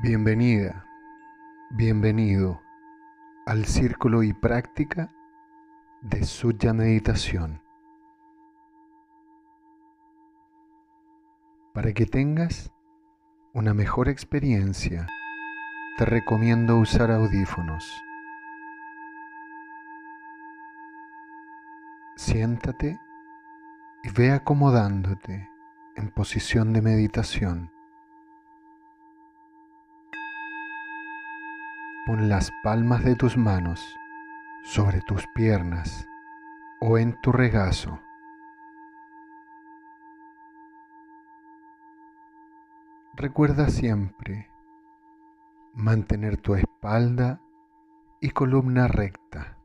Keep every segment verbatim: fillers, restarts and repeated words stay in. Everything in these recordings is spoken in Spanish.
Bienvenida, bienvenido al círculo y práctica de Sujya Meditación. Para que tengas una mejor experiencia, te recomiendo usar audífonos. Siéntate y ve acomodándote en posición de meditación. Pon las palmas de tus manos sobre tus piernas o en tu regazo. Recuerda siempre mantener tu espalda y columna recta.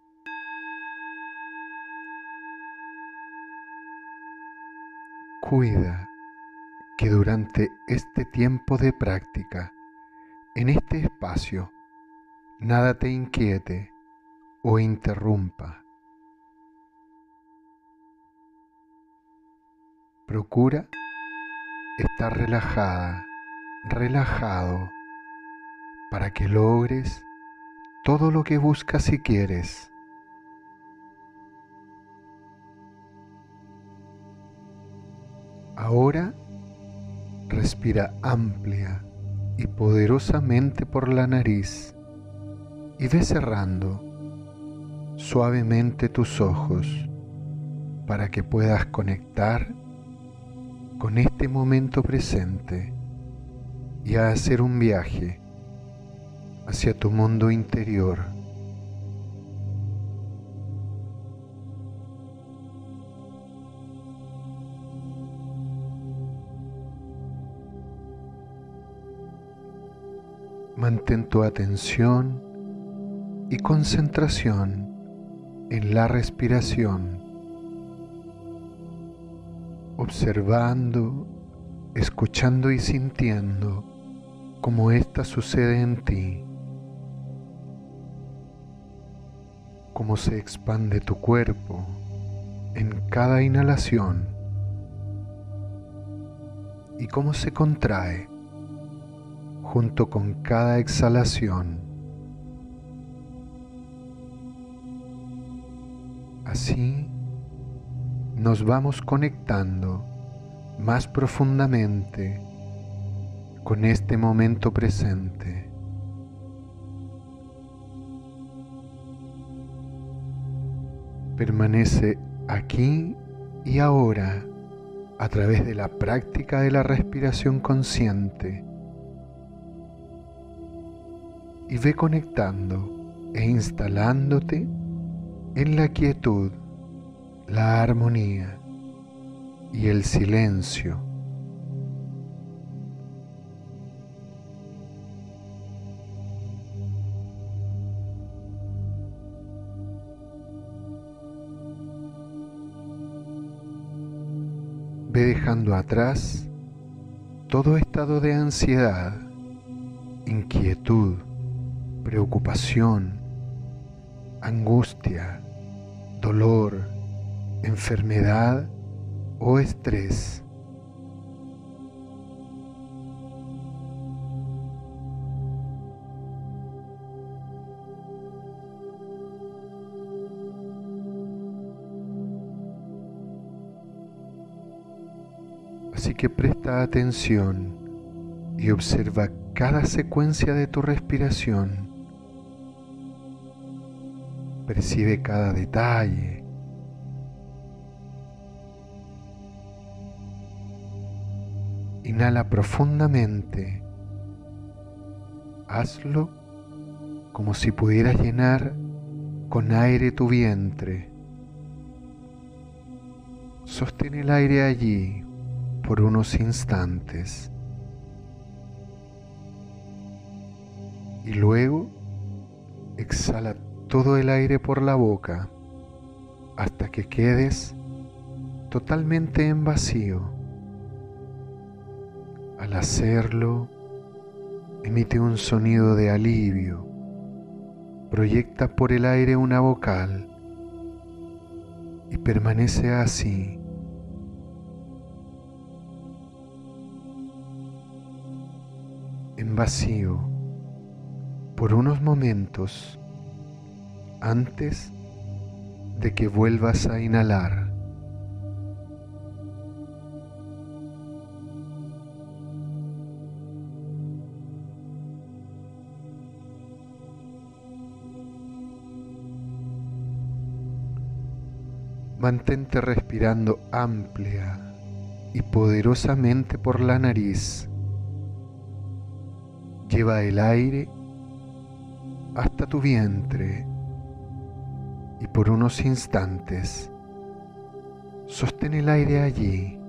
Cuida que durante este tiempo de práctica, en este espacio, nada te inquiete o interrumpa. Procura estar relajada, relajado, para que logres todo lo que buscas y quieres. Ahora respira amplia y poderosamente por la nariz y ve cerrando suavemente tus ojos para que puedas conectar con este momento presente y a hacer un viaje hacia tu mundo interior. Mantén tu atención y concentración en la respiración, observando, escuchando y sintiendo cómo ésta sucede en ti, cómo se expande tu cuerpo en cada inhalación y cómo se contrae junto con cada exhalación. Así nos vamos conectando más profundamente con este momento presente. Permanece aquí y ahora a través de la práctica de la respiración consciente y ve conectando e instalándote en la quietud, la armonía y el silencio. Ve dejando atrás todo estado de ansiedad, inquietud, preocupación, angustia, dolor, enfermedad o estrés. Así que presta atención y observa cada secuencia de tu respiración. Percibe cada detalle. Inhala profundamente. Hazlo como si pudieras llenar con aire tu vientre. Sostén el aire allí por unos instantes. Y luego exhala todo el aire por la boca hasta que quedes totalmente en vacío. Al hacerlo, emite un sonido de alivio. Proyecta por el aire una vocal y permanece así. en vacío por unos momentos antes de que vuelvas a inhalar. Mantente respirando amplia y poderosamente por la nariz. Lleva el aire hasta tu vientre y por unos instantes sostén el aire allí.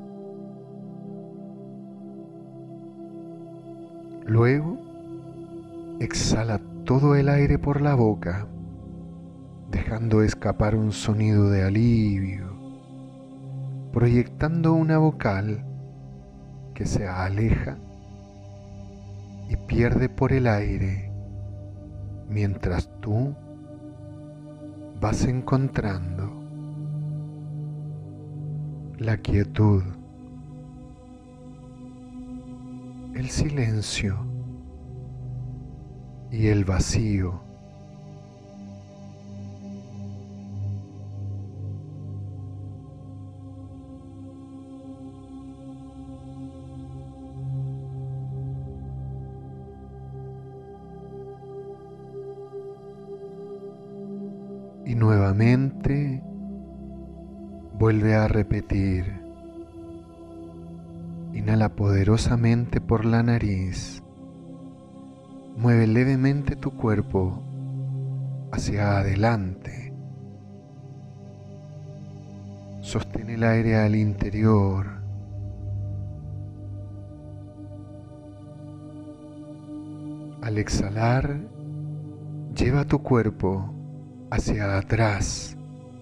Luego exhala todo el aire por la boca, dejando escapar un sonido de alivio, proyectando una vocal que se aleja y pierde por el aire mientras tú vas encontrando la quietud, el silencio y el vacío. Y nuevamente vuelve a repetir. Inhala poderosamente por la nariz. Mueve levemente tu cuerpo hacia adelante. Sostén el aire al interior. Al exhalar, lleva tu cuerpo hacia atrás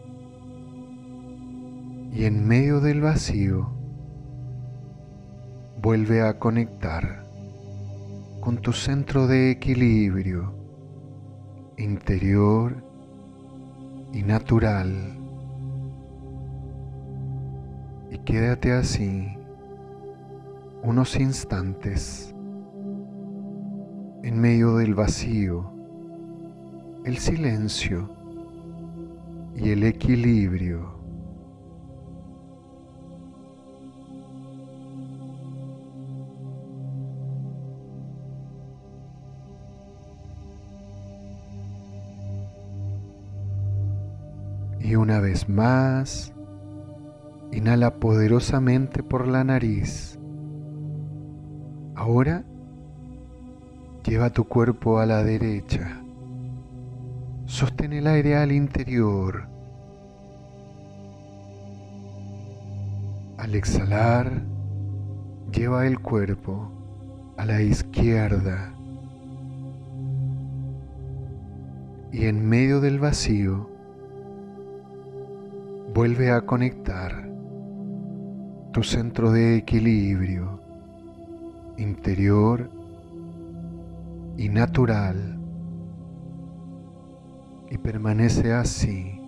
y en medio del vacío vuelve a conectar con tu centro de equilibrio interior y natural, y quédate así unos instantes en medio del vacío, el silencio y el equilibrio. Y una vez más, inhala poderosamente por la nariz. Ahora, lleva tu cuerpo a la derecha. Sostén el aire al interior. Al exhalar, lleva el cuerpo a la izquierda. Y en medio del vacío, vuelve a conectar tu centro de equilibrio interior y natural. Y permanece así,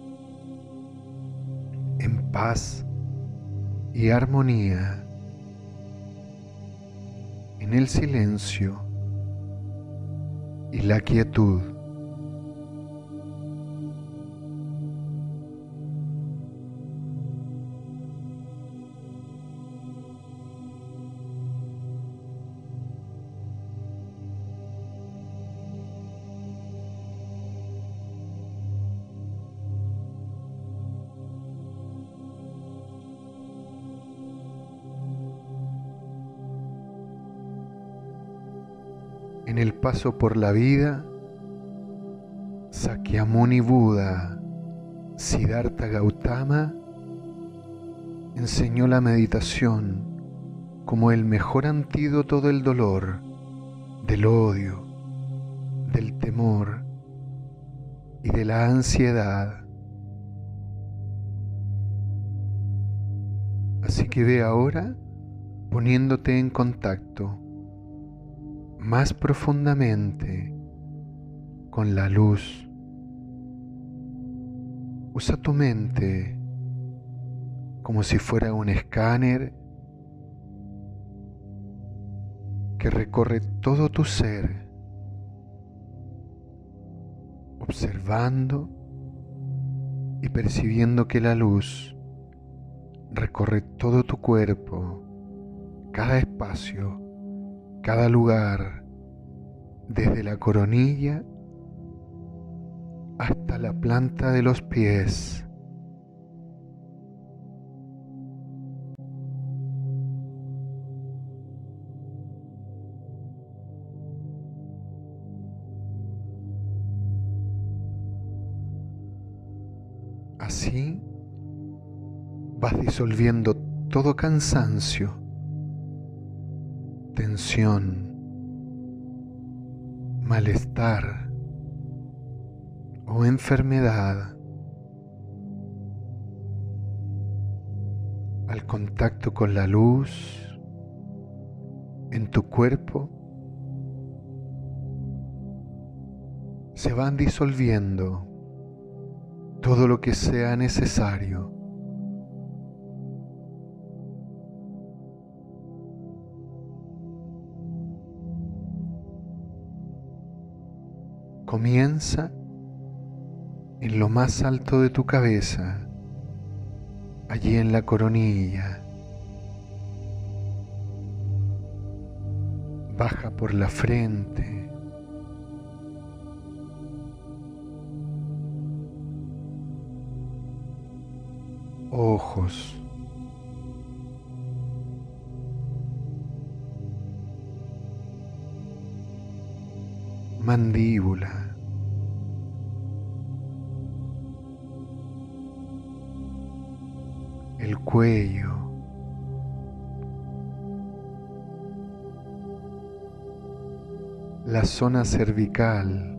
en paz y armonía, en el silencio y la quietud. En el paso por la vida, Sakyamuni Buda, Siddhartha Gautama, enseñó la meditación como el mejor antídoto del dolor, del odio, del temor y de la ansiedad. Así que ve ahora poniéndote en contacto más profundamente con la luz. Usa tu mente como si fuera un escáner que recorre todo tu ser, observando y percibiendo que la luz recorre todo tu cuerpo, cada espacio, cada lugar, desde la coronilla hasta la planta de los pies. Así vas disolviendo todo cansancio, tensión, malestar o enfermedad al contacto con la luz en tu cuerpo. Se van disolviendo todo lo que sea necesario. Comienza en lo más alto de tu cabeza, allí en la coronilla. Baja por la frente, ojos, mandíbula, el cuello, la zona cervical,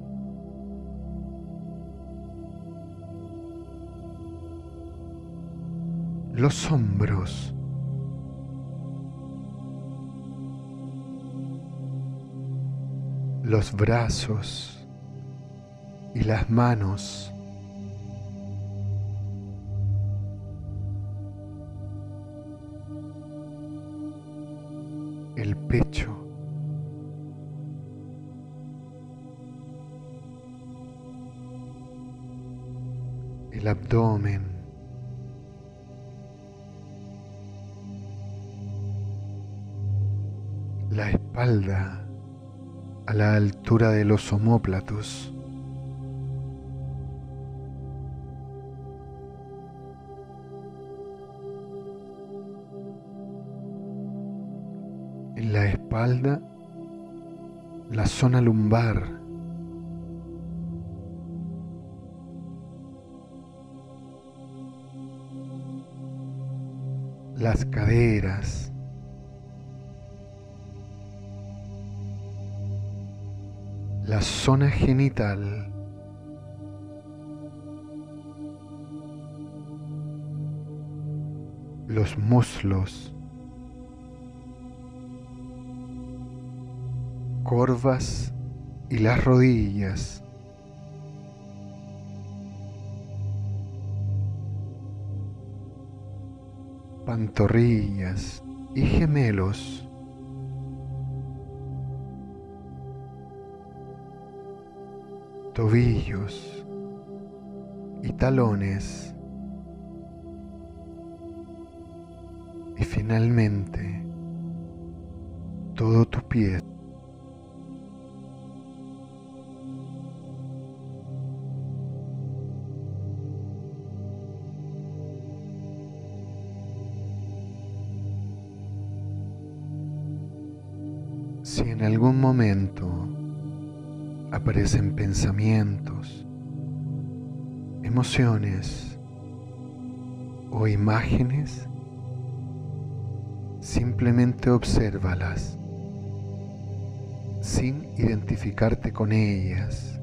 los hombros, los brazos y las manos, el pecho, el abdomen, la espalda a la altura de los omóplatos, en la espalda la zona lumbar, las caderas, la zona genital, los muslos, corvas y las rodillas, pantorrillas y gemelos, tobillos y talones, y finalmente todo tu pie. Si en algún momento aparecen pensamientos, emociones o imágenes, simplemente obsérvalas sin identificarte con ellas.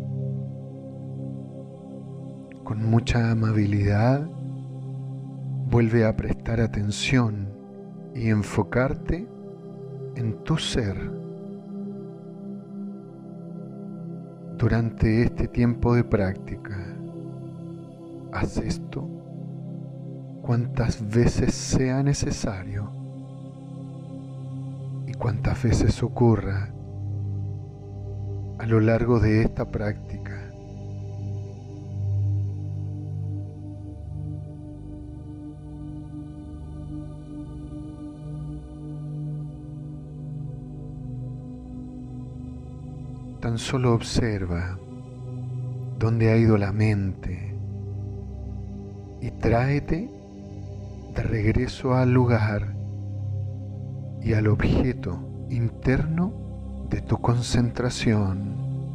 Con mucha amabilidad, vuelve a prestar atención y enfocarte en tu ser. Durante este tiempo de práctica, haz esto cuantas veces sea necesario y cuantas veces ocurra a lo largo de esta práctica. Tan solo observa dónde ha ido la mente y tráete de regreso al lugar y al objeto interno de tu concentración.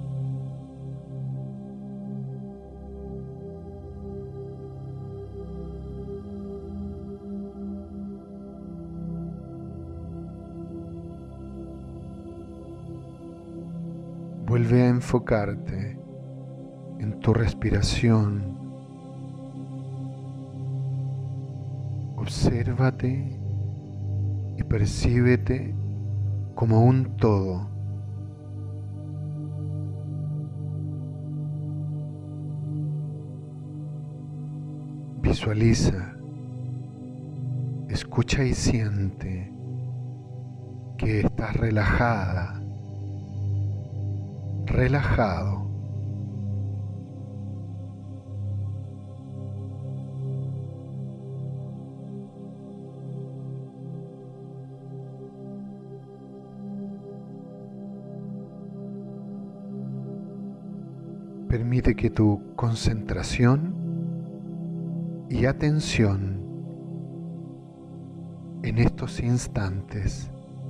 Vuelve a enfocarte en tu respiración. Obsérvate y percíbete como un todo. Visualiza, escucha y siente que estás relajada, relajado. Permite que tu concentración y atención en estos instantes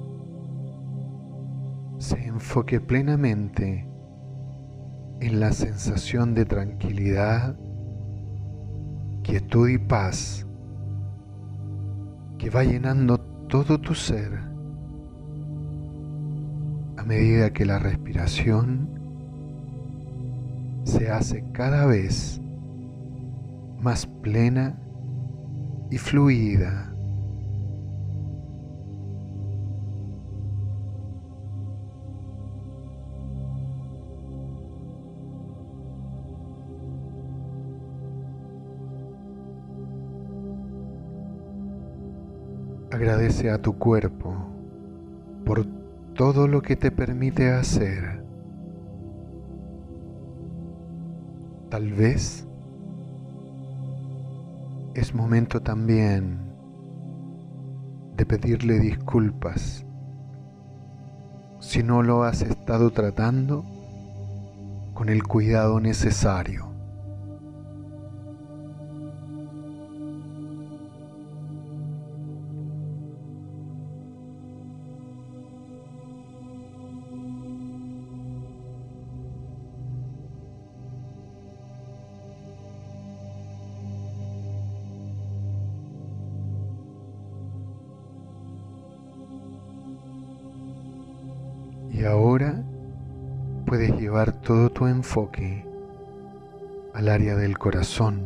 se enfoque plenamente en la sensación de tranquilidad, quietud y paz que va llenando todo tu ser a medida que la respiración se hace cada vez más plena y fluida. Agradece a tu cuerpo por todo lo que te permite hacer. Tal vez es momento también de pedirle disculpas si no lo has estado tratando con el cuidado necesario. Y ahora puedes llevar todo tu enfoque al área del corazón,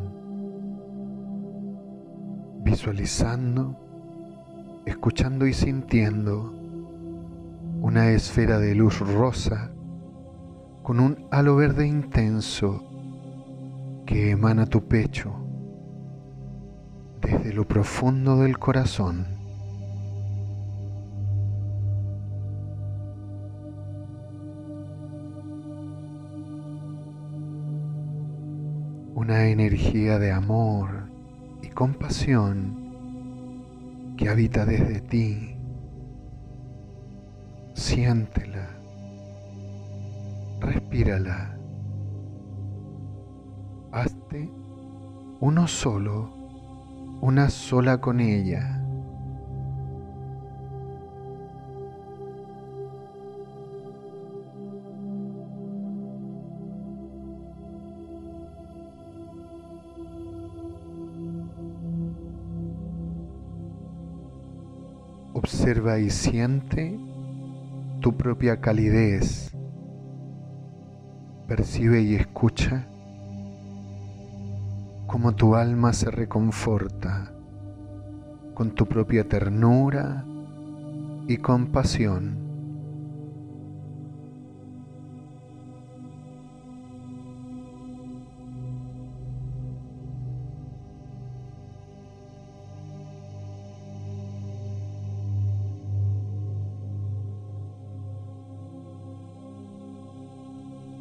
visualizando, escuchando y sintiendo una esfera de luz rosa con un halo verde intenso que emana tu pecho desde lo profundo del corazón. Una energía de amor y compasión que habita desde ti. Siéntela, respírala, hazte uno solo, una sola con ella. Observa y siente tu propia calidez. Percibe y escucha cómo tu alma se reconforta con tu propia ternura y compasión.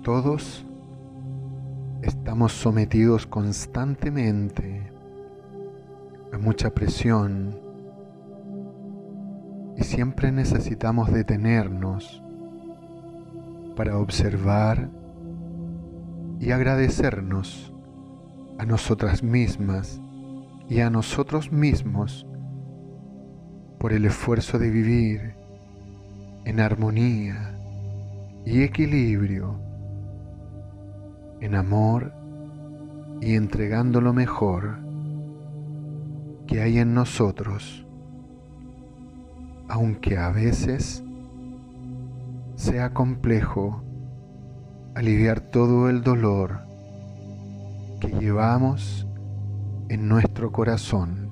Todos estamos sometidos constantemente a mucha presión y siempre necesitamos detenernos para observar y agradecernos a nosotras mismas y a nosotros mismos por el esfuerzo de vivir en armonía y equilibrio, en amor y entregando lo mejor que hay en nosotros, aunque a veces sea complejo aliviar todo el dolor que llevamos en nuestro corazón.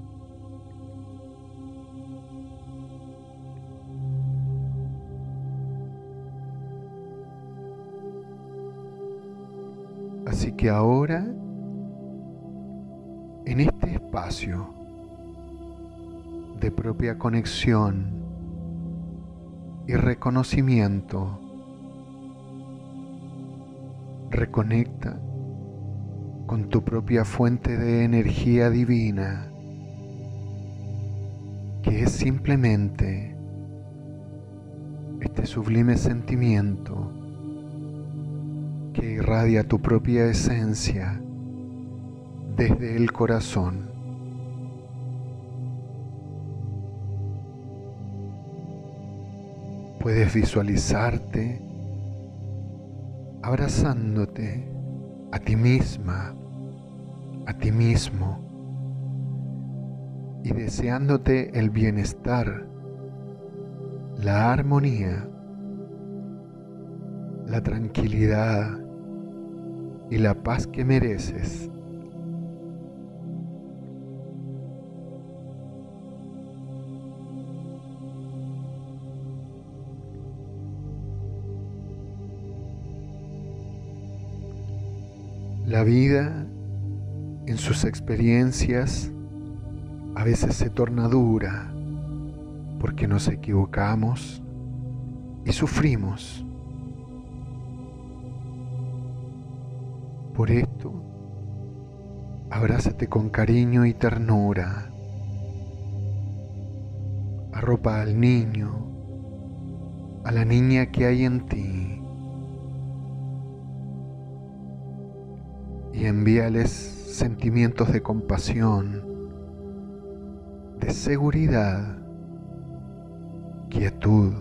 Así que ahora, en este espacio de propia conexión y reconocimiento, reconecta con tu propia fuente de energía divina, que es simplemente este sublime sentimiento que irradia tu propia esencia desde el corazón. Puedes visualizarte abrazándote a ti misma, a ti mismo, y deseándote el bienestar, la armonía, la tranquilidad y la paz que mereces. La vida, en sus experiencias, a veces se torna dura porque nos equivocamos y sufrimos. Por esto, abrázate con cariño y ternura. Arropa al niño, a la niña que hay en ti, y envíales sentimientos de compasión, de seguridad, quietud,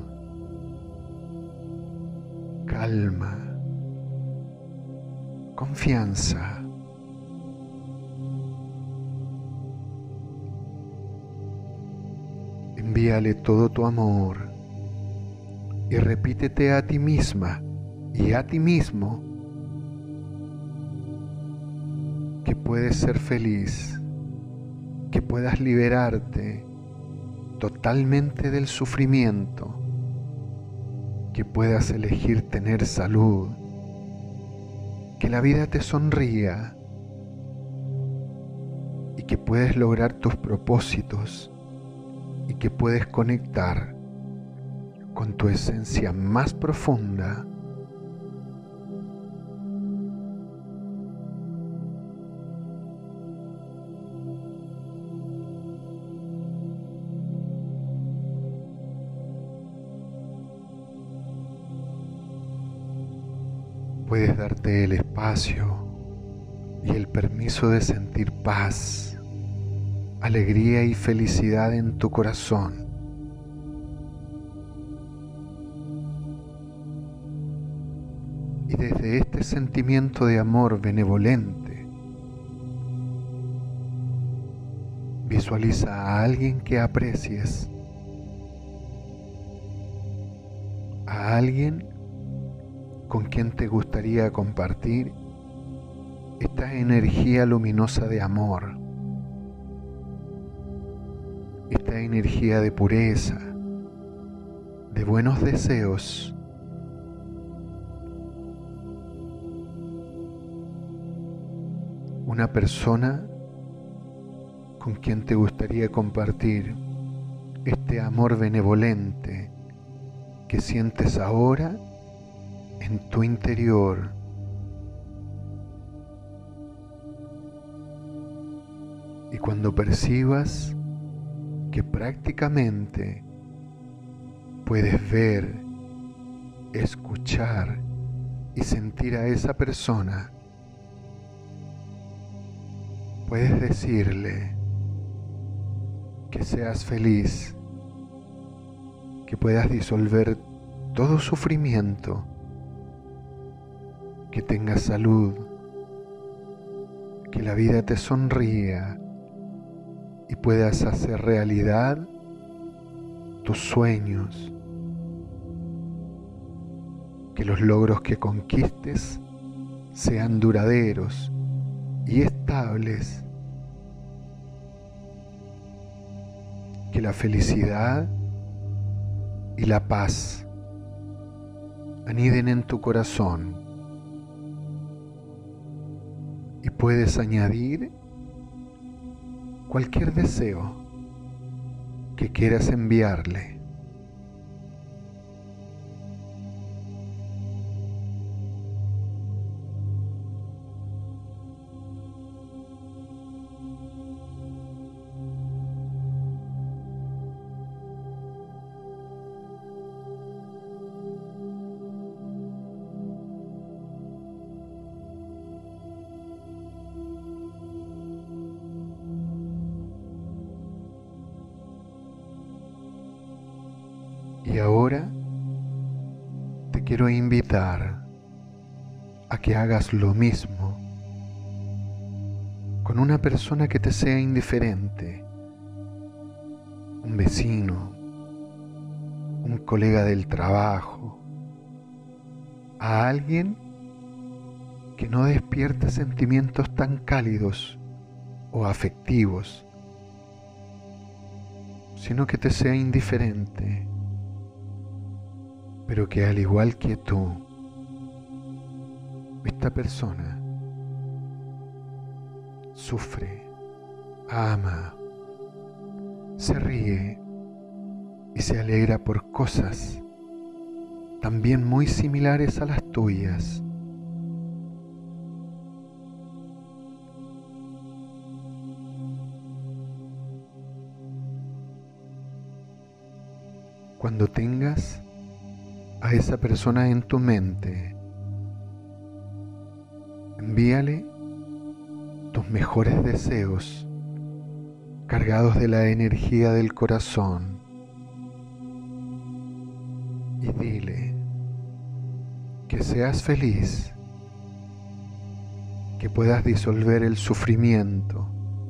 calma, confianza. Envíale todo tu amor y repítete a ti misma y a ti mismo que puedes ser feliz, que puedas liberarte totalmente del sufrimiento, que puedas elegir tener salud, que la vida te sonría y que puedes lograr tus propósitos y que puedes conectar con tu esencia más profunda. Puedes darte el espacio y el permiso de sentir paz, alegría y felicidad en tu corazón. Y desde este sentimiento de amor benevolente, visualiza a alguien que aprecies, a alguien con quien te gustaría compartir esta energía luminosa de amor, esta energía de pureza, de buenos deseos. Una persona con quien te gustaría compartir este amor benevolente que sientes ahora en tu interior. Y cuando percibas que prácticamente puedes ver, escuchar y sentir a esa persona, puedes decirle que seas feliz, que puedas disolver todo sufrimiento, que tengas salud, que la vida te sonría y puedas hacer realidad tus sueños, que los logros que conquistes sean duraderos y estables, que la felicidad y la paz aniden en tu corazón, y puedes añadir cualquier deseo que quieras enviarle. Y ahora te quiero invitar a que hagas lo mismo con una persona que te sea indiferente, un vecino, un colega del trabajo, a alguien que no despierte sentimientos tan cálidos o afectivos, sino que te sea indiferente, pero que al igual que tú, esta persona sufre, ama, se ríe y se alegra por cosas también muy similares a las tuyas. Cuando tengas a esa persona en tu mente, envíale tus mejores deseos cargados de la energía del corazón y dile que seas feliz, que puedas disolver el sufrimiento,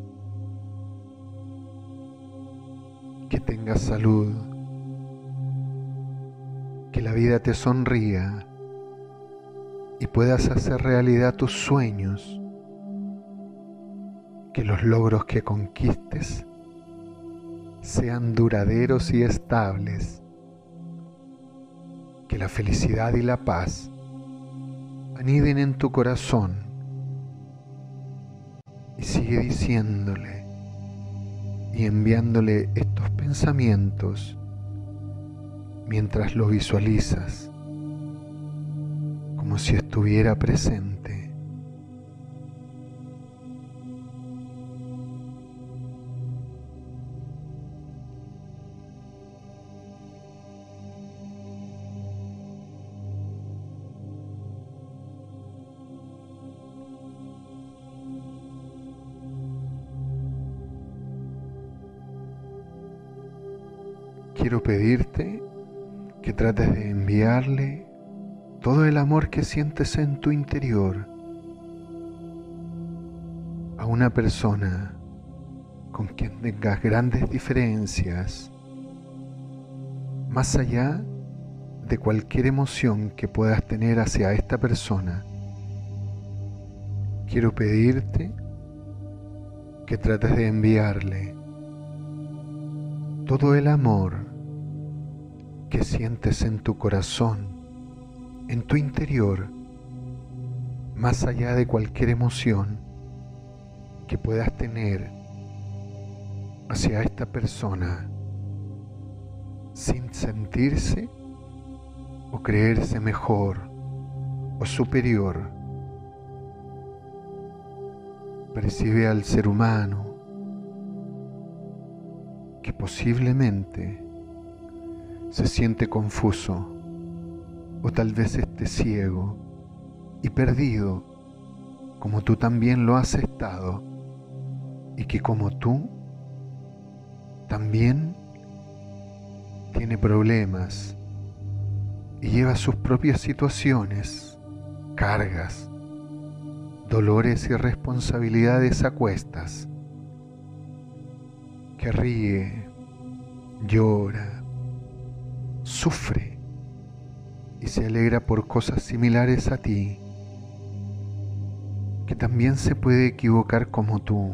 que tengas salud, que la vida te sonría y puedas hacer realidad tus sueños, que los logros que conquistes sean duraderos y estables, que la felicidad y la paz aniden en tu corazón, y sigue diciéndole y enviándole estos pensamientos mientras lo visualizas, como si estuviera presente. Quiero pedirte que trates de enviarle todo el amor que sientes en tu interior a una persona con quien tengas grandes diferencias, más allá de cualquier emoción que puedas tener hacia esta persona. Quiero pedirte que trates de enviarle todo el amor que sientes en tu corazón, en tu interior, más allá de cualquier emoción que puedas tener hacia esta persona, sin sentirse o creerse mejor o superior. Percibe al ser humano que posiblemente se siente confuso o tal vez esté ciego y perdido, como tú también lo has estado, y que como tú también tiene problemas y lleva sus propias situaciones, cargas, dolores y responsabilidades a cuestas, que ríe, llora, sufre y se alegra por cosas similares a ti, que también se puede equivocar como tú.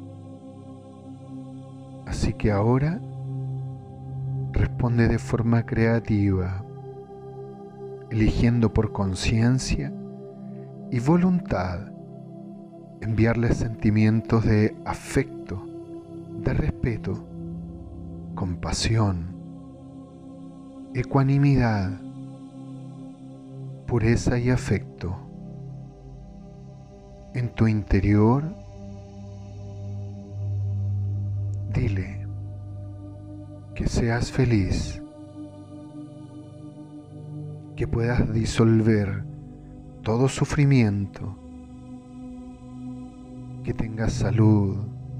Así que ahora responde de forma creativa, eligiendo por conciencia y voluntad enviarle sentimientos de afecto, de respeto, compasión, ecuanimidad, pureza y afecto. En tu interior, dile que seas feliz, que puedas disolver todo sufrimiento, que tengas salud,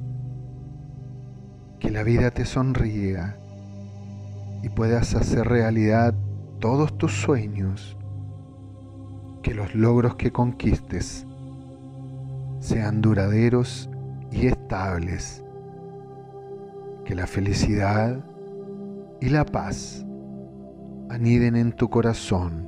que la vida te sonría y puedas hacer realidad todos tus sueños, que los logros que conquistes sean duraderos y estables, que la felicidad y la paz aniden en tu corazón.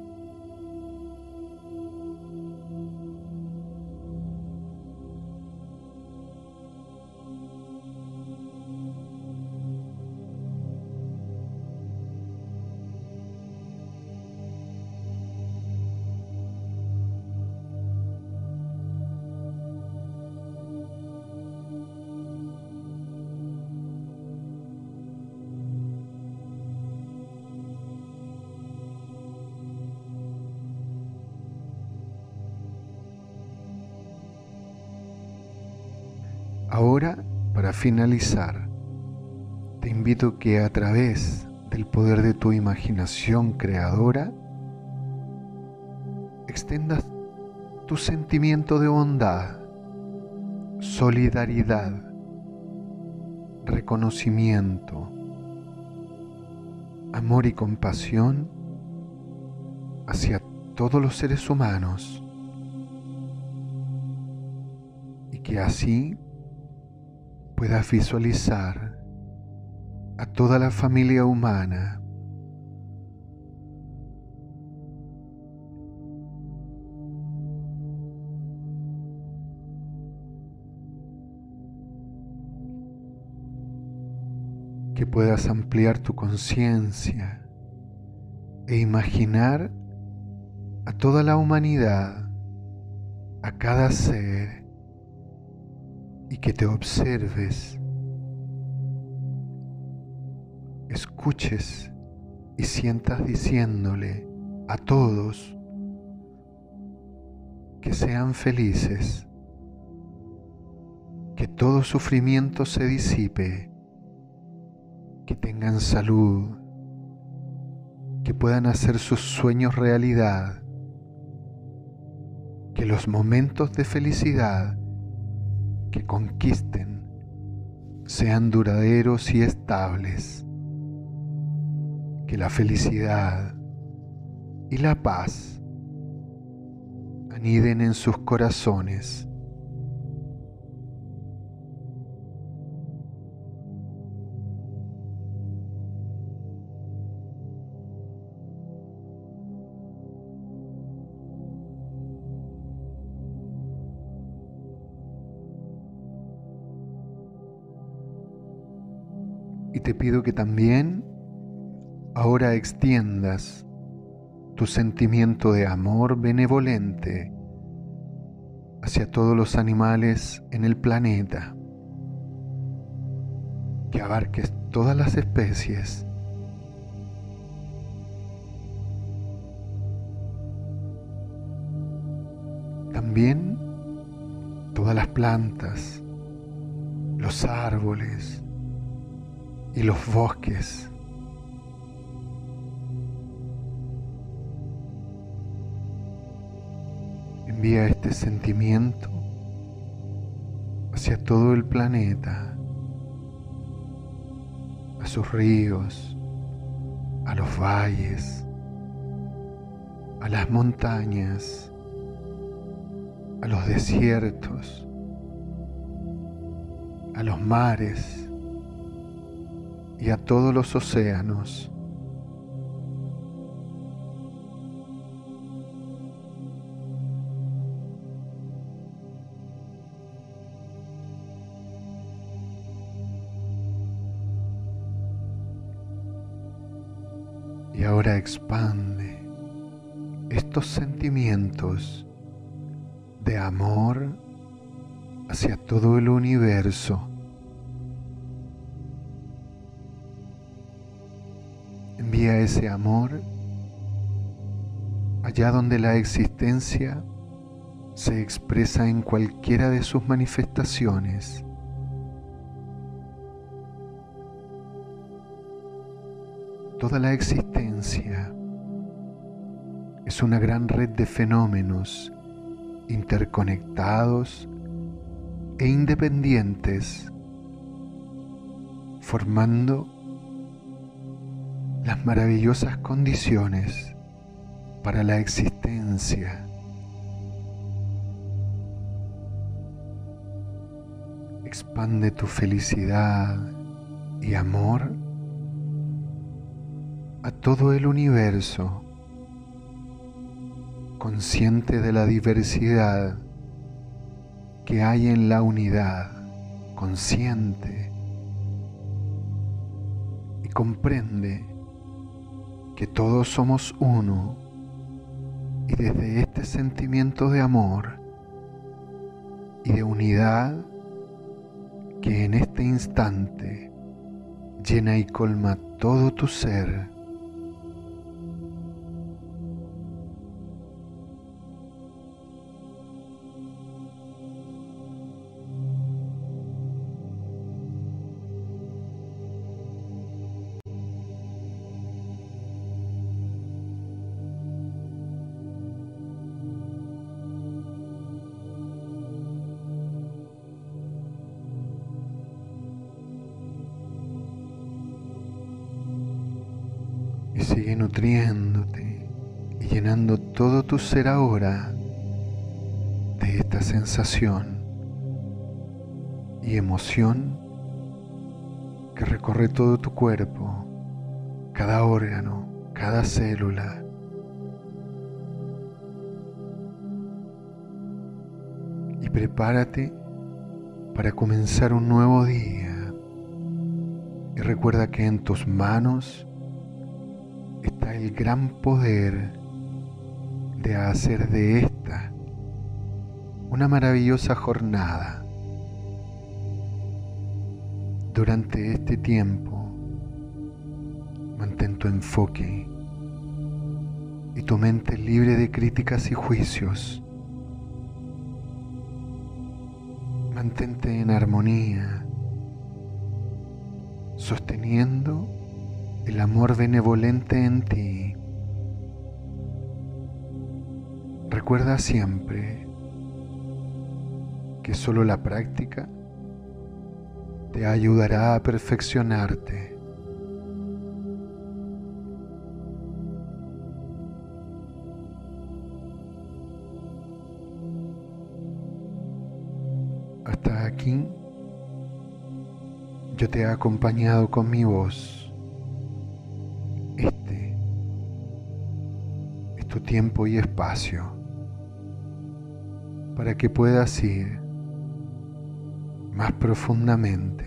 Ahora, para finalizar, te invito que a través del poder de tu imaginación creadora, extiendas tu sentimiento de bondad, solidaridad, reconocimiento, amor y compasión hacia todos los seres humanos, y que así puedas visualizar a toda la familia humana, que puedas ampliar tu conciencia e imaginar a toda la humanidad, a cada ser, y que te observes, escuches y sientas diciéndole a todos que sean felices, que todo sufrimiento se disipe, que tengan salud, que puedan hacer sus sueños realidad, que los momentos de felicidad que conquisten sean duraderos y estables, que la felicidad y la paz aniden en sus corazones. Y te pido que también ahora extiendas tu sentimiento de amor benevolente hacia todos los animales en el planeta, que abarques todas las especies, También todas las plantas, los árboles y los bosques. Envía este sentimiento hacia todo el planeta, a sus ríos, a los valles, a las montañas, a los desiertos, a los mares y a todos los océanos. Y ahora expande estos sentimientos de amor hacia todo el universo. Envía ese amor allá donde la existencia se expresa en cualquiera de sus manifestaciones. Toda la existencia es una gran red de fenómenos interconectados e independientes, formando las maravillosas condiciones para la existencia. Expande tu felicidad y amor a todo el universo, consciente de la diversidad que hay en la unidad, consciente, y comprende que todos somos uno, y desde este sentimiento de amor y de unidad que en este instante llena y colma todo tu ser, y sigue nutriéndote y llenando todo tu ser ahora de esta sensación y emoción que recorre todo tu cuerpo, cada órgano, cada célula. Y prepárate para comenzar un nuevo día. Y recuerda que en tus manos está el gran poder de hacer de esta una maravillosa jornada. Durante este tiempo, mantén tu enfoque y tu mente libre de críticas y juicios. Mantente en armonía, sosteniendo el amor benevolente en ti. Recuerda siempre que solo la práctica te ayudará a perfeccionarte. Hasta aquí yo te he acompañado con mi voz. Este es tu tiempo y espacio para que puedas ir más profundamente.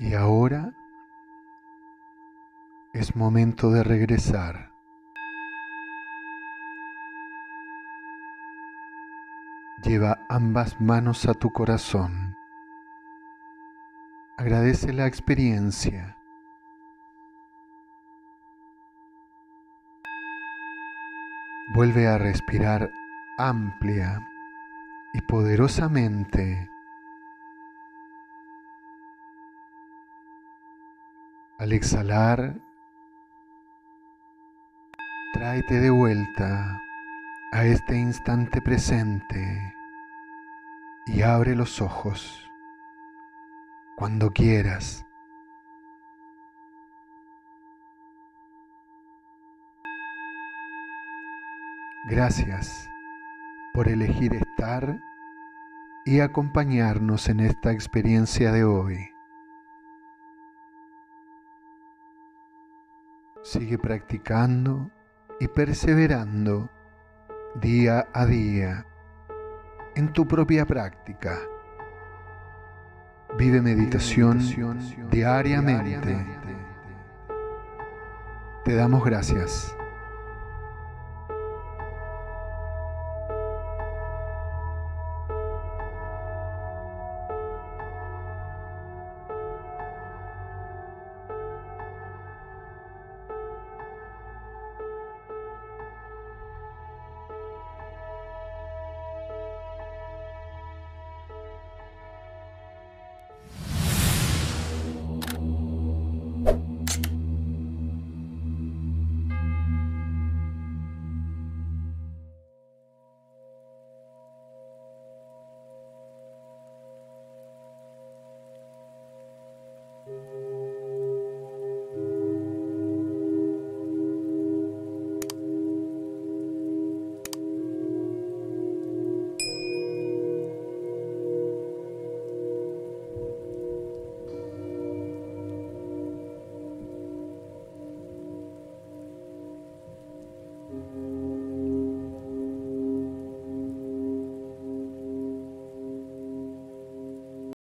Y ahora es momento de regresar. Lleva ambas manos a tu corazón. Agradece la experiencia. Vuelve a respirar amplia y poderosamente. Al exhalar, tráete de vuelta a este instante presente y abre los ojos cuando quieras. Gracias por elegir estar y acompañarnos en esta experiencia de hoy. Sigue practicando y perseverando día a día en tu propia práctica. Vive meditación diariamente. Te damos gracias.